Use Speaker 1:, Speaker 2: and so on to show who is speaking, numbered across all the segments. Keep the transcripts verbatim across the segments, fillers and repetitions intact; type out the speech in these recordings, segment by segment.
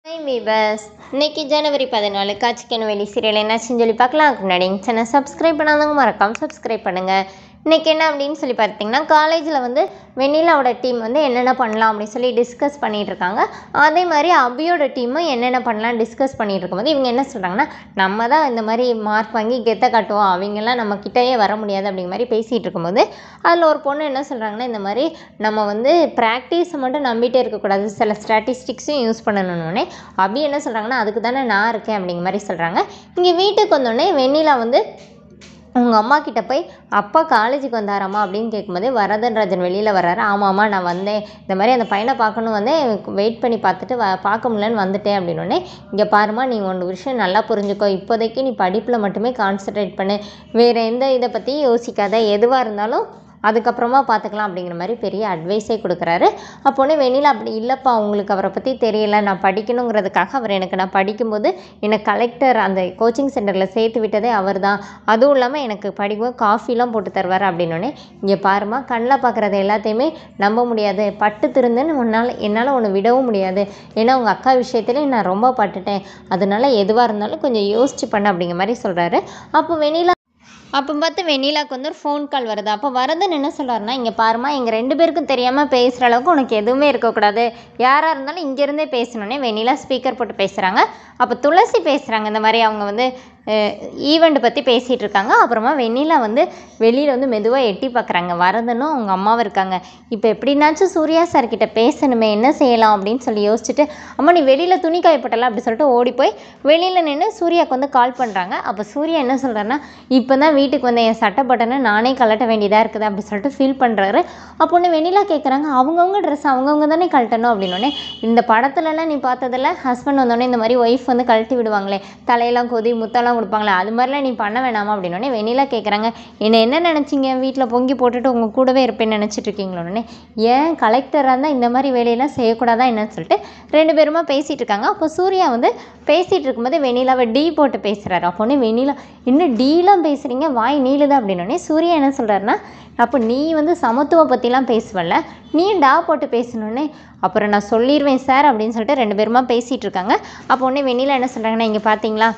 Speaker 1: Hi viewers, இன்னைக்கு ஜனவரி பதினாலு காட்சிக்கான வெளி சீரியல் என்னாச்சுன்னு சொல்லி பார்க்கலாம். அதுக்கு முன்னாடி எங்கள் சேனல் சப்ஸ்கிரைப் பண்ணாதவங்க மறக்காமல் சப்ஸ்கிரைப் பண்ணுங்கள். இன்றைக்கி என்ன அப்படின்னு சொல்லி பார்த்தீங்கன்னா, காலேஜில் வந்து வெண்ணிலாவோட டீம் வந்து என்னென்ன பண்ணலாம் அப்படின்னு சொல்லி டிஸ்கஸ் பண்ணிகிட்டு இருக்காங்க. அதே மாதிரி அபியோட டீமும் என்னென்ன பண்ணலாம் டிஸ்கஸ் பண்ணிகிட்டு இருக்கும்போது இவங்க என்ன சொல்கிறாங்கன்னா, நம்ம தான் இந்த மாதிரி மார்க் வாங்கி கெத்த காட்டுவோம், அவங்கெல்லாம் நம்ம கிட்டேயே வர முடியாது அப்படிங்கிற மாதிரி பேசிகிட்டு இருக்கும்போது அதில் ஒரு பொண்ணு என்ன சொல்கிறாங்கன்னா, இந்த மாதிரி நம்ம வந்து ப்ராக்டிஸை மட்டும் நம்பிட்டே இருக்கக்கூடாது, சில ஸ்டாட்டிஸ்டிக்ஸும் யூஸ் பண்ணணுன்னே அபி என்ன சொல்கிறாங்கன்னா, அதுக்கு தானே நான் இருக்கேன் அப்படிங்கிற மாதிரி சொல்கிறாங்க. இங்கே வீட்டுக்கு வந்தோடனே வெண்ணிலா வந்து உங்கள் அம்மா கிட்டே போய் அப்பா காலேஜுக்கு வந்தாராம்மா அப்படின்னு கேட்கும்போதே வரதன்ராஜன் வெளியில் வர்றாரு. ஆமாம்மா நான் வந்தேன், இந்த மாதிரி அந்த பையனை பார்க்கணும் வந்தேன், வெயிட் பண்ணி பார்த்துட்டு வ பார்க்க முடியலன்னு வந்துட்டேன் அப்படின்னோடனே, இங்கே பாருமா நீ ஒன்று விஷயம் நல்லா புரிஞ்சுக்கோ, இப்போதைக்கு நீ படிப்பில் மட்டுமே கான்சன்ட்ரேட் பண்ணு, வேறு எந்த இதை பற்றியும் யோசிக்காத, எதுவாக இருந்தாலும் அதுக்கப்புறமா பார்த்துக்கலாம் அப்படிங்கிற மாதிரி பெரிய அட்வைஸே கொடுக்குறாரு. அப்போனே வெண்ணிலா அப்படி இல்லைப்பா, உங்களுக்கு அவரை பற்றி தெரியல, நான் படிக்கணுங்கிறதுக்காக அவர் எனக்கு நான் படிக்கும்போது என்னை கலெக்டர் அந்த கோச்சிங் சென்டரில் சேர்த்து விட்டதே அவர் தான், அதுவும் இல்லாமல் எனக்கு படிக்கும்போது காஃபிலாம் போட்டு தருவார் அப்படின்னோடனே, இங்கே பாருமா கண்ணில் பார்க்குறது எல்லாத்தையுமே நம்ப முடியாது, பட்டு திருந்துன்னு உன்னால் என்னால் ஒன்று விடவும் முடியாது, ஏன்னா உங்கள் அக்கா விஷயத்துலேயும் நான் ரொம்ப பட்டுட்டேன், அதனால எதுவாக இருந்தாலும் கொஞ்சம் யோசிச்சு பண்ண அப்படிங்கிற மாதிரி சொல்கிறாரு. அப்போ வெண்ணிலா அப்போ பார்த்து வெண்ணிலாவுக்கு வந்து ஒரு ஃபோன் கால் வருது. அப்போ வரதன் என்ன சொல்கிறாருன்னா, இங்கே பாருமா எங்கள் ரெண்டு பேருக்கும் தெரியாமல் பேசுகிற அளவுக்கு உனக்கு எதுவுமே இருக்கக்கூடாது, யாராக இருந்தாலும் இங்கேருந்தே பேசணுன்னே வெண்ணிலா ஸ்பீக்கர் போட்டு பேசுகிறாங்க. அப்போ துளசி பேசுகிறாங்க, இந்த மாதிரி அவங்க வந்து ஈவெண்ட் பற்றி பேசிகிட்டு இருக்காங்க. அப்புறமா வெண்ணிலா வந்து வெளியில் வந்து மெதுவாக எட்டி பார்க்குறாங்க, வரதனும் அவங்க அம்மாவும் இருக்காங்க. இப்போ எப்படின்னாச்சும் சூர்யா சார்கிட்ட பேசணுமே, என்ன செய்யலாம் அப்படின்னு சொல்லி யோசிச்சுட்டு, அம்மா நீ வெளியில் துணி காயப்பட்டலாம் அப்படி சொல்லிட்டு ஓடி போய் வெளியில் நின்று சூர்யாவுக்கு வந்து கால் பண்ணுறாங்க. அப்போ சூர்யா என்ன சொல்கிறாருன்னா, இப்போ தான் வீட்டுக்கு வந்து என் சட்டை பட்டனை நானே கழட்ட வேண்டியதாக இருக்குது அப்படி சொல்லிட்டு ஃபீல் பண்ணுறாரு. அப்போன்னு வெண்ணிலா கேட்குறாங்க, அவங்கவுங்க ட்ரெஸ் அவங்கவுங்க தானே கழட்டணும் அப்படின்னோடனே, இந்த படத்துலலாம் நீ பார்த்ததில்ல, ஹஸ்பண்ட் வந்தோடனே இந்த மாதிரி ஒய்ஃப் வந்து கழட்டி விடுவாங்களே, தலையெல்லாம் கொதி முத்தெல்லாம் கொடுப்பாங்களே, அது மாதிரிலாம் நீ பண்ண வேணாமா அப்படின்னோடனே வெண்ணிலா கேட்குறாங்க, என்ன என்ன நினச்சிங்க, வீட்டில் பொங்கி போட்டுட்டு உங்கள் கூடவே இருப்பேன்னு நினச்சிட்டு இருக்கீங்களோடனே, ஏன் கலெக்டராக இருந்தால் இந்த மாதிரி வேலையெல்லாம் செய்யக்கூடாதா என்னன்னு சொல்லிட்டு ரெண்டு பேருமா பேசிகிட்டு இருக்காங்க. அப்போ சூர்யா வந்து பேசிகிட்டு இருக்கும்போது வெண்ணிலாவை டீ போட்டு பேசுகிறாரு. அப்போன்னே வெண்ணிலா இன்னும் டீலாம் பேசுகிறீங்க, வாய் நீளுது அப்படின்னோடனே சூர்யா என்ன சொல்கிறாருன்னா, அப்போ நீ வந்து சமத்துவ பற்றிலாம் பேசுவல்ல, நீ டா போட்டு பேசணுன்னே, அப்புறம் நான் சொல்லிடுவேன் சார் அப்படின்னு சொல்லிட்டு ரெண்டு பேருமா பேசிகிட்டு இருக்காங்க. அப்போ உடனே வெண்ணிலா என்ன சொல்கிறாங்கன்னா, இங்கே பார்த்தீங்களா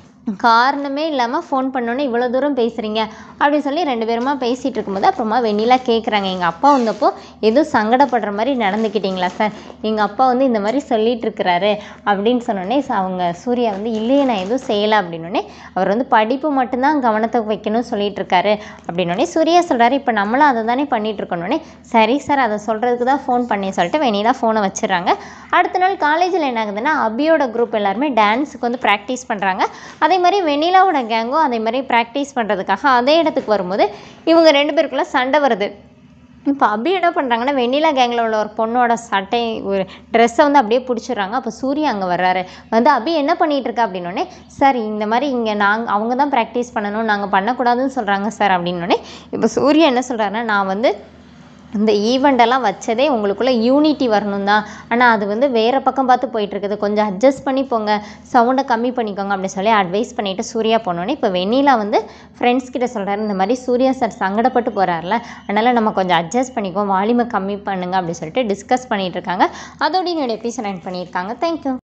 Speaker 1: காரணமே இல்லாமல் ஃபோன் பண்ணோன்னே இவ்வளோ தூரம் பேசுகிறீங்க அப்படின்னு சொல்லி ரெண்டு பேருமா பேசிகிட்டு இருக்கும்போது அப்புறமா வெண்ணிலா கேட்குறாங்க, எங்கள் அப்பா வந்தப்போ எதுவும் சங்கடப்படுற மாதிரி நடந்துக்கிட்டீங்களா சார், எங்கள் அப்பா வந்து இந்த மாதிரி சொல்லிகிட்டு இருக்கிறாரு அப்படின்னு சொன்னோடனே அவங்க சூர்யா வந்து இல்லையே நான் எதுவும் செய்யலை அப்படின்னோடனே, அவர் வந்து படிப்பு மட்டும்தான் கவனத்தை வைக்கணும்னு சொல்லிட்டு இருக்காரு அப்படின்னோடனே சூர்யா சொல்கிறாரு, இப்போ நம்மளும் அதை தானே பண்ணிகிட்டு இருக்கணுன்னே, சரி சார் அதை சொல்கிறதுக்கு தான் ஃபோன் பண்ணி சொல்லிட்டு வெண்ணிலா ஃபோனை வச்சிடறாங்க. அடுத்த நாள் காலேஜில் என்ன ஆகுதுன்னா, அபியோட குரூப் எல்லாருமே டான்ஸுக்கு வந்து ப்ராக்டிஸ் பண்ணுறாங்க. அதே மாதிரி வெண்ணிலாவோட கேங்கும் அதே மாதிரி ப்ராக்டிஸ் பண்ணுறதுக்காக அதே இடத்துக்கு வரும்போது இவங்க ரெண்டு பேருக்குள்ளே சண்டை வருது. இப்போ அபி என்ன பண்ணுறாங்கன்னா, வெண்ணிலா கேங்கில் உள்ள ஒரு பொண்ணோட சட்டை ஒரு ட்ரெஸ்ஸை வந்து அப்படியே பிடிச்சிடுறாங்க. அப்போ சூர்யா அங்கே வர்றாரு. வந்து அபி என்ன பண்ணிகிட்டு இருக்கா அப்படின்னோடனே, சார் இந்த மாதிரி இங்கே நாங்கள் அவங்க தான் ப்ராக்டிஸ் பண்ணணும், நாங்கள் பண்ணக்கூடாதுன்னு சொல்கிறாங்க சார் அப்படின்னோடனே, இப்போ சூர்யா என்ன சொல்கிறாருன்னா, நான் வந்து இந்த ஈவெண்ட்டெல்லாம் வச்சதே உங்களுக்குள்ளே யூனிட்டி வரணும் தான், ஆனால் அது வந்து வேறு பக்கம் பார்த்து போயிட்டுருக்குது, கொஞ்சம் அட்ஜஸ்ட் பண்ணி போங்க, சவுண்டை கம்மி பண்ணிக்கோங்க அப்படின்னு சொல்லி அட்வைஸ் பண்ணிவிட்டு சூர்யா போனோன்னே, இப்போ வெண்ணிலா வந்து ஃப்ரெண்ட்ஸ் கிட்ட சொல்கிறாரு, இந்த மாதிரி சூர்யா சார் சங்கடப்பட்டு போகிறாருல, அதனால் நம்ம கொஞ்சம் அட்ஜஸ்ட் பண்ணிக்குவோம், வால்யூமை கம்மி பண்ணுங்க அப்படின்னு சொல்லிட்டு டிஸ்கஸ் பண்ணிகிட்டு இருக்காங்க. அதோட என்னோட எபிசோட் எண்ட் பண்ணியிருக்காங்க. தேங்க்யூ.